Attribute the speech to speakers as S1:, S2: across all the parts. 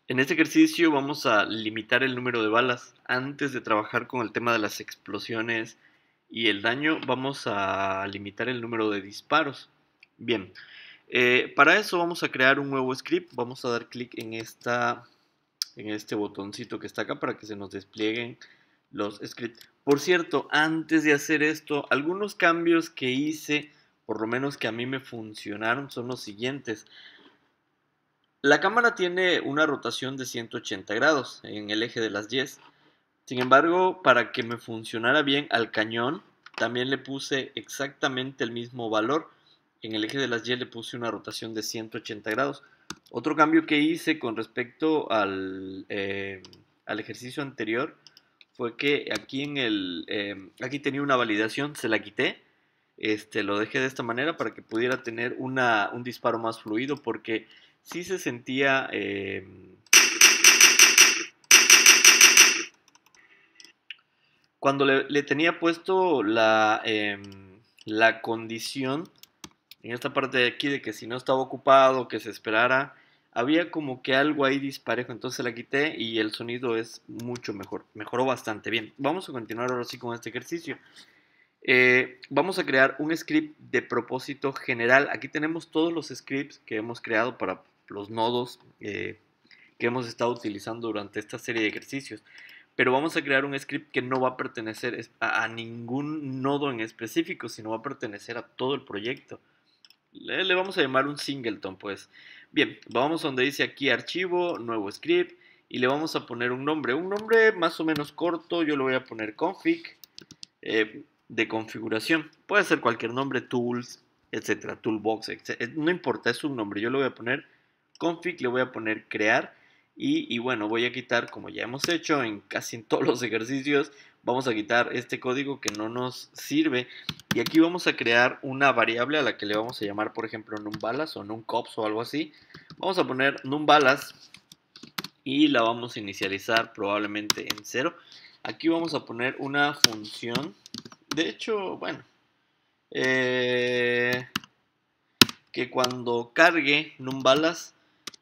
S1: En este ejercicio vamos a limitar el número de balas. Antes de trabajar con el tema de las explosiones y el daño, vamos a limitar el número de disparos. Bien, para eso vamos a crear un nuevo script. Vamos a dar clic en este botoncito que está acá para que se nos desplieguen los scripts. Por cierto, antes de hacer esto, algunos cambios que hice, por lo menos que a mí me funcionaron, son los siguientes. La cámara tiene una rotación de 180 grados en el eje de las Y. Sin embargo, para que me funcionara bien al cañón, también le puse exactamente el mismo valor. En el eje de las Y le puse una rotación de 180 grados. Otro cambio que hice con respecto al ejercicio anterior fue que aquí tenía una validación, se la quité. Lo dejé de esta manera para que pudiera tener un disparo más fluido, porque sí se sentía cuando le tenía puesto la condición en esta parte de aquí de que si no estaba ocupado, que se esperara, había como que algo ahí disparejo. Entonces la quité y el sonido es mucho mejor, mejoró bastante bien. Vamos a continuar ahora sí con este ejercicio. Vamos a crear un script de propósito general. Aquí tenemos todos los scripts que hemos creado para los nodos que hemos estado utilizando durante esta serie de ejercicios. Pero vamos a crear un script que no va a pertenecer a ningún nodo en específico, sino va a pertenecer a todo el proyecto. Le vamos a llamar un singleton, pues. Bien, vamos donde dice aquí archivo, nuevo script, y le vamos a poner un nombre más o menos corto. Yo le voy a poner config de configuración. Puede ser cualquier nombre, tools, etcétera, toolbox, etcétera. No importa, es un nombre. Yo le voy a poner config, le voy a poner crear. Y bueno, voy a quitar, como ya hemos hecho en casi en todos los ejercicios, vamos a quitar este código que no nos sirve. Y aquí vamos a crear una variable a la que le vamos a llamar, por ejemplo, numbalas o numcops o algo así. Vamos a poner numbalas y la vamos a inicializar probablemente en 0. Aquí vamos a poner una función. De hecho, bueno, eh, que cuando cargue numbalas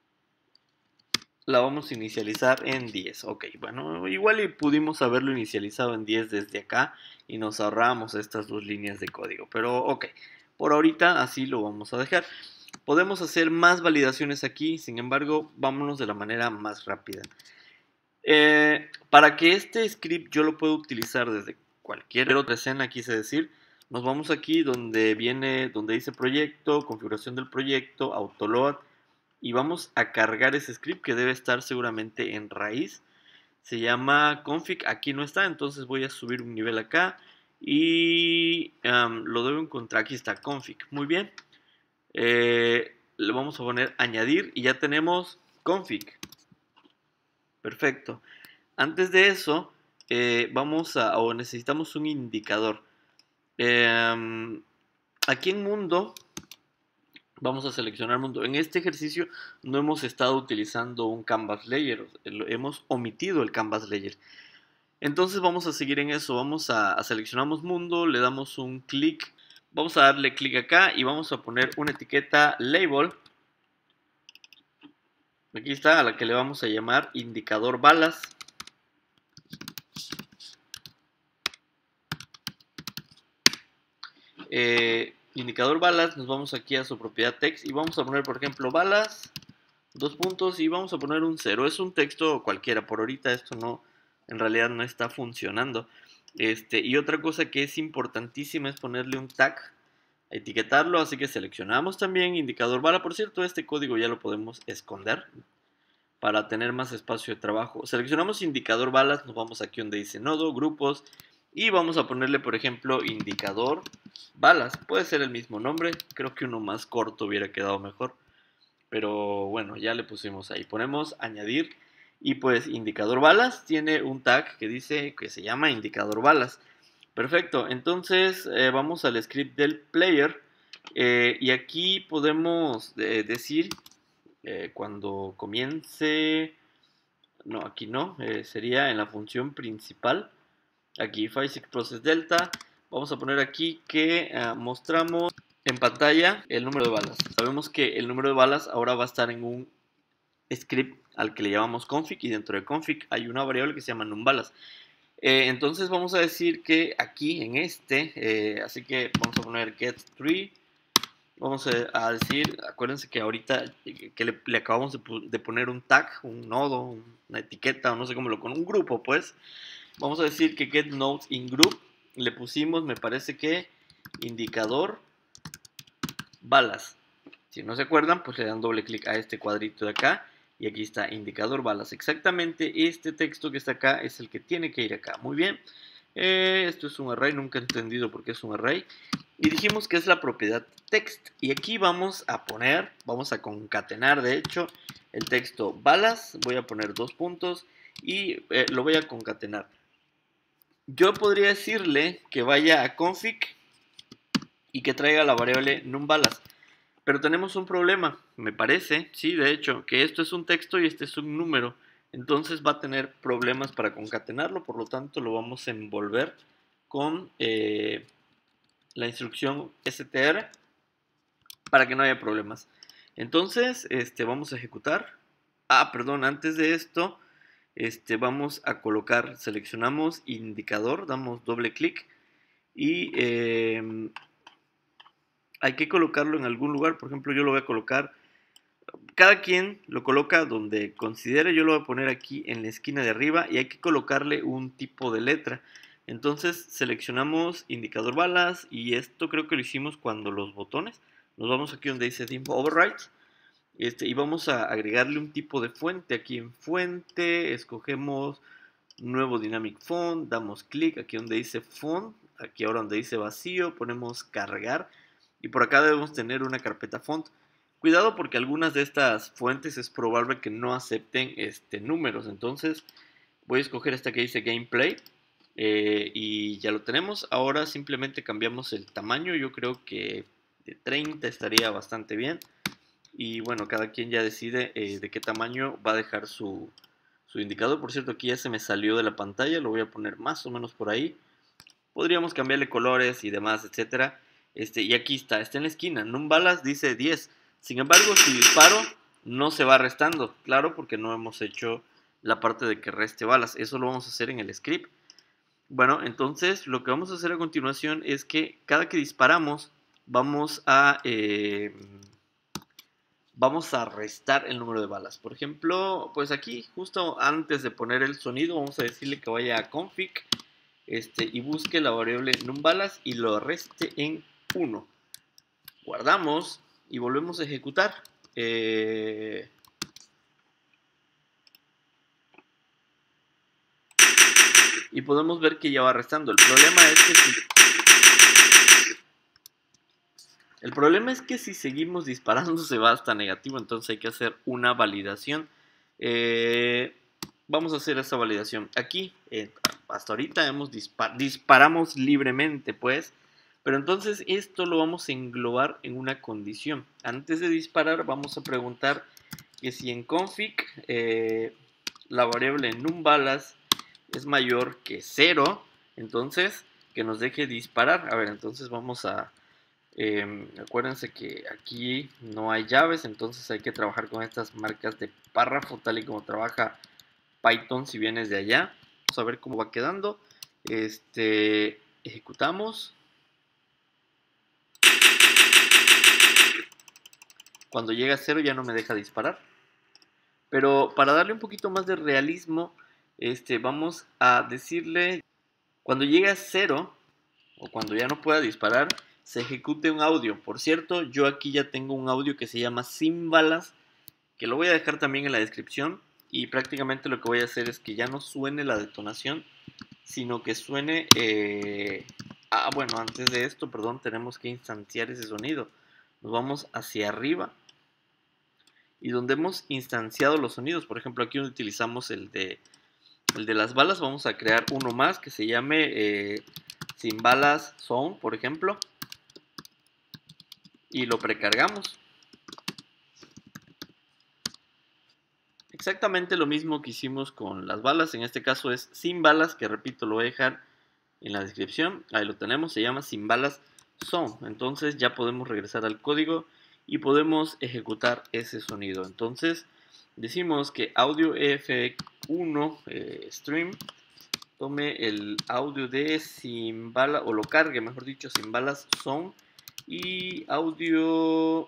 S1: la vamos a inicializar en 10. Ok, bueno, igual y pudimos haberlo inicializado en 10 desde acá y nos ahorramos estas dos líneas de código. Pero ok, por ahorita así lo vamos a dejar. Podemos hacer más validaciones aquí, sin embargo, vámonos de la manera más rápida. Para que este script yo lo pueda utilizar desde cualquier otra escena, quise decir, nos vamos aquí donde dice proyecto, configuración del proyecto, autoload, y vamos a cargar ese script que debe estar seguramente en raíz. Se llama config, aquí no está, entonces voy a subir un nivel acá y lo debo encontrar, aquí está config, muy bien. Le vamos a poner añadir y ya tenemos config, perfecto. Antes de eso, necesitamos un indicador. Aquí en mundo, vamos a seleccionar mundo. En este ejercicio no hemos estado utilizando un canvas layer, hemos omitido el canvas layer. Entonces vamos a seguir en eso, seleccionamos mundo, le damos un clic, vamos a darle clic acá y vamos a poner una etiqueta label. Aquí está, a la que le vamos a llamar indicador balas. Indicador balas, nos vamos aquí a su propiedad text y vamos a poner, por ejemplo, balas, dos puntos y vamos a poner un 0. Es un texto cualquiera, por ahorita esto no, en realidad no está funcionando. Y otra cosa que es importantísima es ponerle un tag, etiquetarlo, así que seleccionamos también indicador bala. Por cierto, este código ya lo podemos esconder para tener más espacio de trabajo. Seleccionamos indicador balas, nos vamos aquí donde dice nodo, grupos, y vamos a ponerle, por ejemplo, indicador balas. Puede ser el mismo nombre, creo que uno más corto hubiera quedado mejor, pero bueno, ya le pusimos ahí. Ponemos añadir y pues indicador balas tiene un tag que se llama indicador balas. Perfecto, entonces vamos al script del player y aquí podemos decir cuando comience, no, aquí no, sería en la función principal, aquí Physics Process Delta, vamos a poner aquí que mostramos en pantalla el número de balas. Sabemos que el número de balas ahora va a estar en un script al que le llamamos config, y dentro de config hay una variable que se llama numBalas. Entonces vamos a decir que aquí en así que vamos a poner get3. Vamos a decir, acuérdense que ahorita que le acabamos de poner un tag, un nodo, una etiqueta, o no sé cómo un grupo, pues. Vamos a decir que get node in group, le pusimos, me parece que indicador balas. Si no se acuerdan, pues le dan doble clic a este cuadrito de acá y aquí está indicador balas. Exactamente este texto que está acá es el que tiene que ir acá. Muy bien. Esto es un array, nunca he entendido por qué es un array. Y dijimos que es la propiedad text. Y aquí vamos a concatenar, de hecho, el texto balas. Voy a poner 2 puntos y lo voy a concatenar. Yo podría decirle que vaya a config y que traiga la variable numBalas. Pero tenemos un problema, me parece, sí, de hecho, que esto es un texto y este es un número. Entonces va a tener problemas para concatenarlo, por lo tanto lo vamos a envolver con la instrucción str para que no haya problemas. Entonces, vamos a ejecutar. Perdón, antes de esto, vamos a colocar, seleccionamos indicador, damos doble clic y hay que colocarlo en algún lugar. Por ejemplo, yo lo voy a colocar, cada quien lo coloca donde considere. Yo lo voy a poner aquí en la esquina de arriba y hay que colocarle un tipo de letra. Entonces seleccionamos indicador balas y esto creo que lo hicimos cuando los botones. Nos vamos aquí donde dice Dim Override y vamos a agregarle un tipo de fuente. Aquí en fuente escogemos nuevo dynamic font, damos clic aquí donde dice font, aquí ahora donde dice vacío ponemos cargar y por acá debemos tener una carpeta font. Cuidado porque algunas de estas fuentes es probable que no acepten números, entonces voy a escoger esta que dice gameplay y ya lo tenemos. Ahora simplemente cambiamos el tamaño, yo creo que de 30 estaría bastante bien. Y bueno, cada quien ya decide de qué tamaño va a dejar su indicador. Por cierto, aquí ya se me salió de la pantalla, lo voy a poner más o menos por ahí. Podríamos cambiarle colores y demás, etcétera. Y aquí está en la esquina. numBalas dice 10. Sin embargo, si disparo, no se va restando. Claro, porque no hemos hecho la parte de que reste balas. Eso lo vamos a hacer en el script. Bueno, entonces lo que vamos a hacer a continuación es que cada que disparamos, vamos a restar el número de balas. Por ejemplo, pues aquí, justo antes de poner el sonido, vamos a decirle que vaya a config y busque la variable numBalas y lo reste en 1. Guardamos y volvemos a ejecutar. Y podemos ver que ya va restando. El problema es que si seguimos disparando se va hasta negativo, entonces hay que hacer una validación. Vamos a hacer esa validación. Aquí, hasta ahorita disparamos libremente, pues. Pero entonces esto lo vamos a englobar en una condición. Antes de disparar vamos a preguntar que si en config la variable numBalas es mayor que 0, entonces que nos deje disparar. A ver, entonces vamos a... acuérdense que aquí no hay llaves, entonces hay que trabajar con estas marcas de párrafo tal y como trabaja Python si vienes de allá. Vamos a ver cómo va quedando. Ejecutamos. Cuando llega a 0 ya no me deja disparar. Pero para darle un poquito más de realismo, vamos a decirle cuando llegue a 0 o cuando ya no pueda disparar, se ejecute un audio. Por cierto, yo aquí ya tengo un audio que se llama Sin Balas, que lo voy a dejar también en la descripción. Y prácticamente lo que voy a hacer es que ya no suene la detonación, sino que suene... bueno, antes de esto, perdón, tenemos que instanciar ese sonido. Nos vamos hacia arriba y donde hemos instanciado los sonidos, por ejemplo, aquí utilizamos el de las balas, vamos a crear uno más que se llame Sin Balas Sound, por ejemplo, y lo precargamos. Exactamente lo mismo que hicimos con las balas, en este caso es Sin Balas, que repito, lo voy a dejar en la descripción, ahí lo tenemos, se llama Sin Balas Sound. Entonces ya podemos regresar al código y podemos ejecutar ese sonido. Entonces decimos que audio EF1 stream tome el audio de sin balas, o lo cargue, mejor dicho, sin balas zone, y audio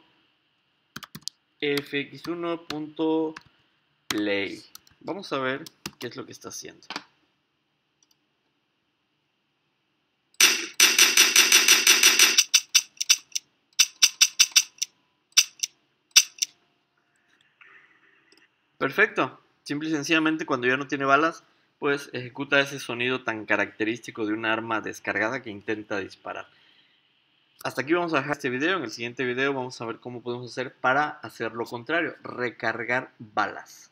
S1: fx1.play. Vamos a ver qué es lo que está haciendo. Perfecto. Simple y sencillamente cuando ya no tiene balas, pues ejecuta ese sonido tan característico de un arma descargada que intenta disparar. Hasta aquí vamos a dejar este video. En el siguiente video vamos a ver cómo podemos hacer para hacer lo contrario, recargar balas.